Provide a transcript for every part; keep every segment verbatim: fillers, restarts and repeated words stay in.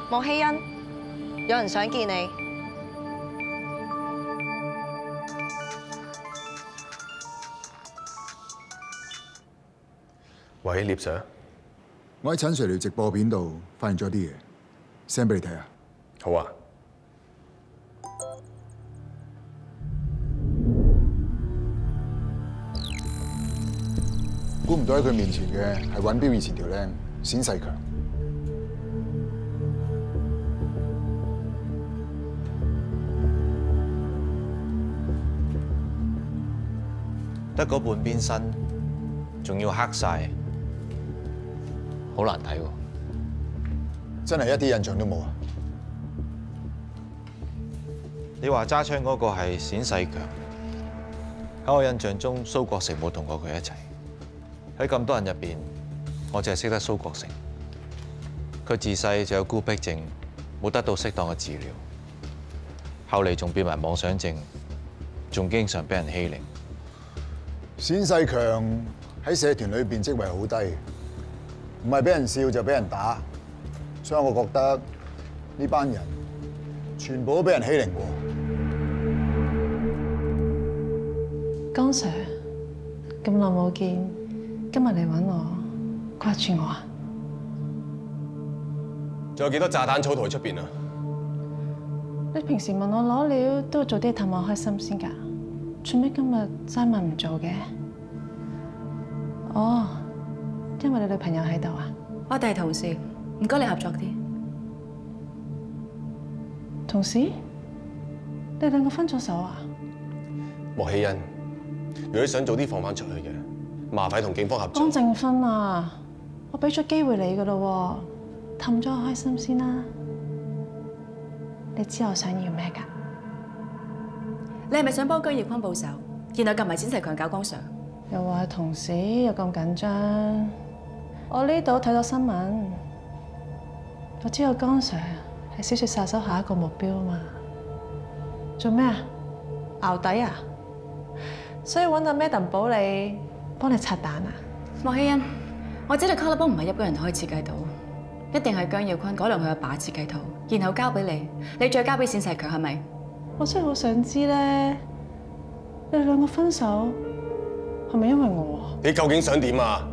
莫希恩，有人想見你。 喂，聶 Sir， 我喺陳 Sir 條直播片度發現咗啲嘢 ，send 俾你睇下。 好啊。 估唔到喺佢面前嘅係尹標以前條靚冼世強。 得嗰半邊身，仲要黑晒，好難睇喎！ 真係一啲印象都冇啊！ 你話揸槍嗰個係冼世強，喺我印象中，蘇國成冇同過佢一齊。喺咁多人入邊，我淨係識得蘇國成。佢自細就有孤僻症，冇得到適當嘅治療，後嚟仲變埋妄想症，仲經常俾人欺凌。 冼世強喺社團裏邊職位好低，唔係俾人笑就俾人打，所以我覺得呢班人全部都俾人欺凌過。 江 Sir， 咁耐冇見，今日嚟揾我，掛住我啊？ 仲有幾多炸彈草圖喺出邊啊？ 你平時問我攞料，都會做啲氹我開心先㗎。做咩今日齋問唔做嘅？哦，因為你女朋友喺度啊？ 我哋係同事，唔該你合作啲。 同事？你兩個分咗手啊？ 莫希恩，如果你想早啲放翻出去嘅，麻煩同警方合作。 江正芬啊，我俾咗機會你㗎咯喎，氹咗我開心先啦。你知我想要咩㗎？ 你係咪想幫姜耀坤報仇，然後夾埋冼世強搞江 Sir？ 又話係同事，又咁緊張。我呢度睇到新聞，我知道江 Sir 係小說殺手下一個目標啊嘛。做咩啊？淆底啊？所以揾阿 Madam 保你幫你拆彈啊？ 莫希恩，我知道 Colorbook 唔係一個人可以設計到，一定係姜耀坤改良佢嘅把設計圖，然後交俾你，你再交俾冼世強，係咪？ 我真係好想知咧，你哋兩個分手係咪因為我啊？ 你究竟想點啊？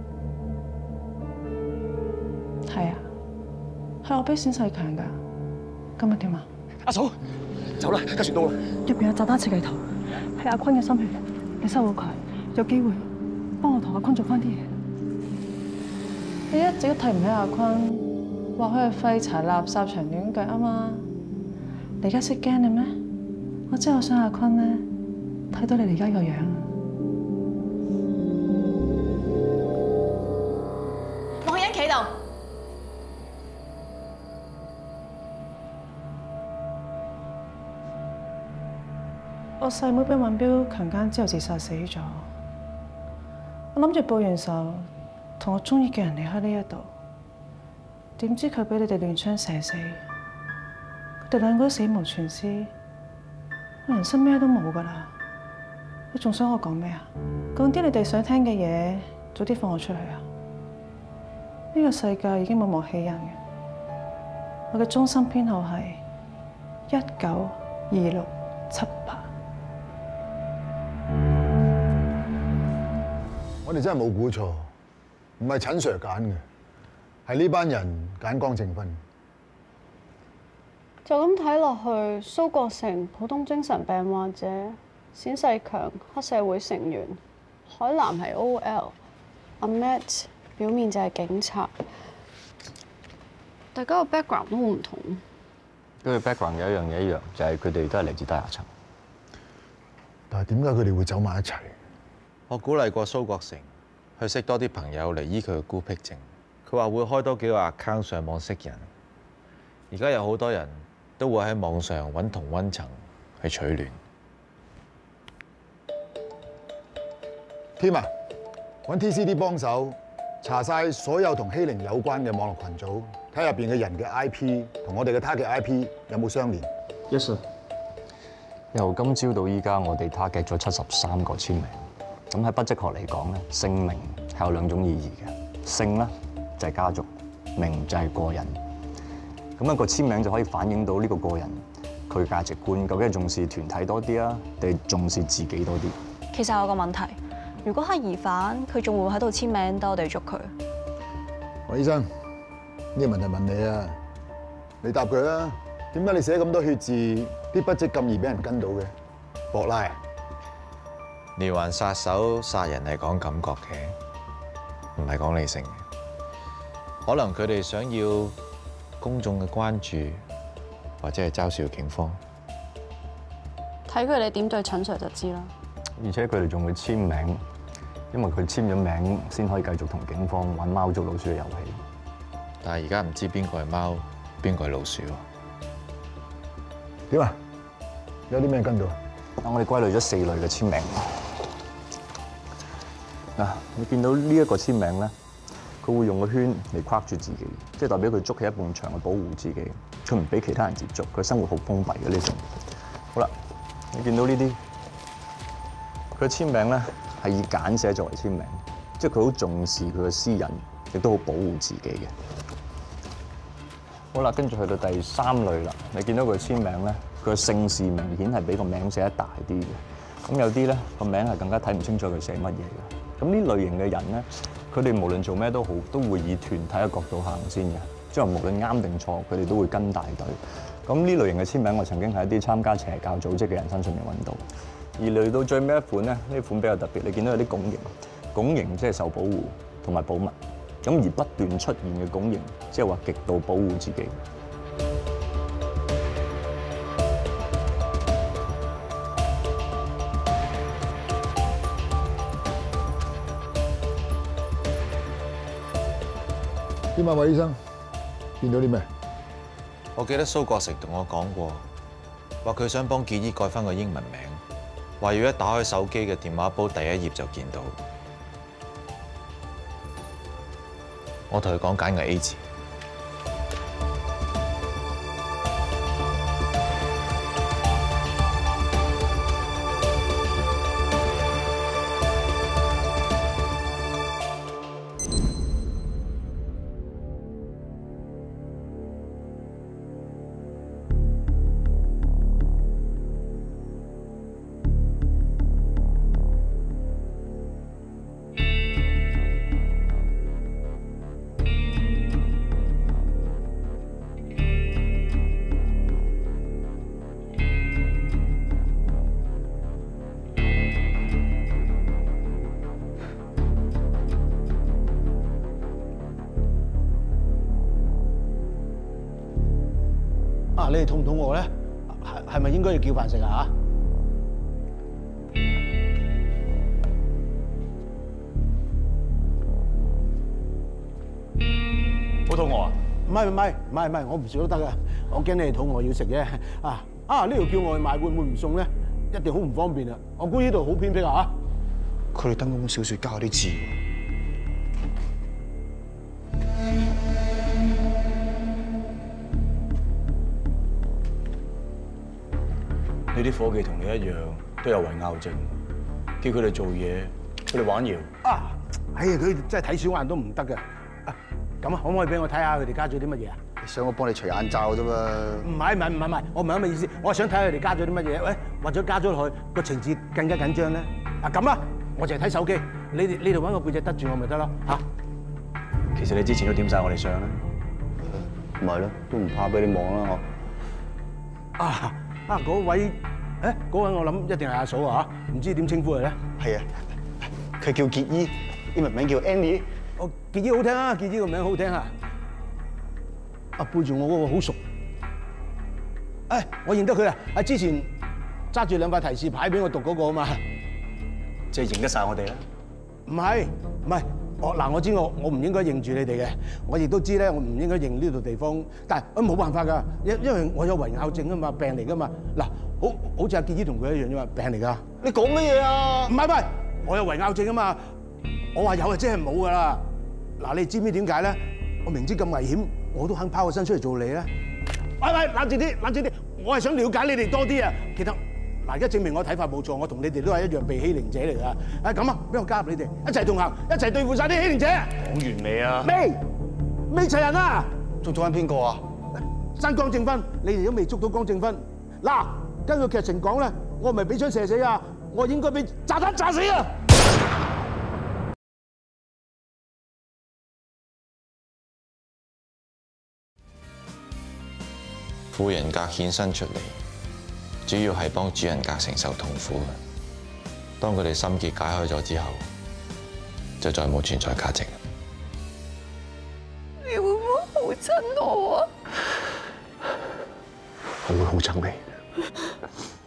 係啊，係我俾冼世強㗎。今日點啊？ 阿嫂，走啦，架船到啦。 入邊有炸彈設計圖，係阿坤嘅心血，你收好佢，有機會幫我同阿坤做翻啲嘢。你一直都睇唔起阿坤，話佢係廢柴、垃圾、長短腳啊嘛。你而家識驚你咩？我真係好想阿坤咧睇到你而家個樣。 莫希恩企度。 我細妹俾尹標強姦之後自殺死咗。我諗住報完仇，同我中意嘅人離開呢一度。點知佢俾你哋亂槍射死。佢哋兩個都死無全屍，我人生咩都冇噶啦！你仲想我講咩啊？講啲你哋想聽嘅嘢，早啲放我出去啊！呢個世界已經冇莫希恩嘅，我嘅終身編號係一九二六七八。 我哋真係冇估錯，唔係陳 Sir 揀嘅，係呢班人揀江正芬。 就咁睇落去，蘇國成普通精神病患者，冼世強黑社會成員，海南係 O L， 阿 Matt 表面就係警察，大家個 background 都好唔同。 佢哋 background 有一樣嘢一樣，就係佢哋都係嚟自低下層。 但係點解佢哋會走埋一齊？ 我鼓勵過蘇國成去識多啲朋友嚟醫佢嘅孤僻症。佢話會開多幾個 account 上網識人。而家有好多人都會喺網上揾同溫層去取暖。 添啊，揾 T C D 幫手查晒所有同欺凌有關嘅網絡群組，睇下入邊嘅人嘅 I P 同我哋嘅 target I P 有冇相連。 Yes sir。由今朝到依家，我哋 target 咗七十三個簽名。咁喺筆跡學嚟講咧，姓名係有兩種意義嘅。姓咧就係家族，名就係個人。 咁樣個簽名就可以反映到呢個個人佢價值觀，究竟係重視團體多啲啊，定係重視自己多啲？ 其實有個問題，如果係疑犯，佢仲會喺度簽名等我哋捉佢。 黃醫生，呢個問題問你啊，你答佢啊。點解你寫咁多血字，啲筆跡咁易俾人跟到嘅？博拉， 連環殺手殺人係講感覺嘅，唔係講理性嘅。可能佢哋想要公眾嘅關注，或者係嘲笑警方。 睇佢哋點對陳 Sir 就知啦。 而且佢哋仲會簽名，因為佢簽咗名先可以繼續同警方玩貓捉老鼠嘅遊戲。 但係而家唔知邊個係貓，邊個係老鼠喎？ 點啊？有啲咩跟到啊？ 我哋歸類咗四類嘅簽名。嗱，你見到呢一個簽名咧，佢會用個圈嚟框住自己，即係代表佢築起一埲牆去保護自己，佢唔俾其他人接觸，佢生活好封閉嘅呢種。好啦，你見到呢啲，佢嘅簽名咧係以簡寫作為簽名，即係佢好重視佢嘅私隱，亦都好保護自己嘅。好啦，跟住去到第三類啦。你見到佢簽名咧，佢嘅姓氏明顯係比個名寫得大啲嘅。咁有啲咧個名係更加睇唔清楚佢寫乜嘢嘅。咁呢類型嘅人咧，佢哋無論做咩都好，都會以團體嘅角度行先嘅。即係無論啱定錯，佢哋都會跟大隊。咁呢類型嘅簽名，我曾經喺一啲參加邪教組織嘅人身上面揾到。而嚟到最尾一款咧，呢款比較特別。你見到有啲拱形，拱形即係受保護同埋保密。咁而不斷出現嘅拱形，即係話極度保護自己。 點啊，韋醫生，見到啲咩？ 我記得蘇國成同我講過，話佢想幫傑伊改翻個英文名，話要一打開手機嘅電話簿第一頁就見到。我同佢講揀個 A 字。 啊！你哋肚唔肚餓咧？係係咪應該要叫飯食啊？ 好肚餓啊？ 唔係唔係唔係唔係，我唔食都得噶。我驚你哋肚餓要食啫。啊啊！呢度叫外賣會唔會唔送咧？一定好唔方便啊！我估呢度好偏僻啊！ 佢哋登嗰本小説加啲字。你啲伙計同你一樣都有遺拗症，叫佢哋做嘢，佢哋玩搖。 啊！哎呀，佢真係睇小眼都唔得嘅。啊，咁啊，可唔可以俾我睇下佢哋加咗啲乜嘢啊？ 你想我幫你除眼罩啫嘛？ 唔係唔係唔係唔係，我唔係咁嘅意思，我係想睇下佢哋加咗啲乜嘢，喂，或者加咗落去個情節更加緊張咧。啊咁啦，我淨係睇手機，你哋你哋揾個背脊得住我咪得咯嚇。 其實你之前都點晒我哋相啦， 唔係咯，都唔怕俾你望啦嗬。啊啊嗰位，誒嗰位我諗一定係阿嫂啊嚇，唔知點稱呼佢咧？ 係啊，佢叫傑伊，英文名叫 Annie。 哦，傑伊好聽啊，傑伊個名好聽啊。啊，背住我嗰個好熟。誒，我認得佢啊！啊，之前揸住兩塊提示牌俾我讀嗰個啊嘛。 即係認得晒我哋啦。 唔係唔係，我嗱我知我我唔應該認住你哋嘅，我亦都知咧我唔應該認呢度地方，但係我冇辦法㗎，因因為我有遺拗症啊嘛，病嚟㗎嘛。嗱，好好似阿傑姨同佢一樣啫嘛，病嚟㗎。 你講乜嘢啊？ 唔係唔係，我有遺拗症啊嘛。我話有啊，即係冇㗎啦。嗱，你知唔知點解咧？我明知咁危險，我都肯拋個身出嚟做你咧。喂喂，冷靜啲，冷靜啲，我係想了解你哋多啲啊。其實嗱，而家證明我睇法冇錯，我同你哋都係一樣被欺凌者嚟㗎。啊咁啊，俾我加入你哋，一齊同行，一齊對付晒啲欺凌者。 講完未啊？ 未未齊人啊！ 仲做緊邊個啊？ 爭江正芬，你哋都未捉到江正芬。嗱，根據劇情講咧，我唔係俾槍射死啊，我應該俾炸彈炸死啊！ 副人格衍生出嚟，主要係幫主人格承受痛苦嘅。當佢哋心結解開咗之後，就再冇存在價值。 你會唔會好憎我啊？ 我會好憎你。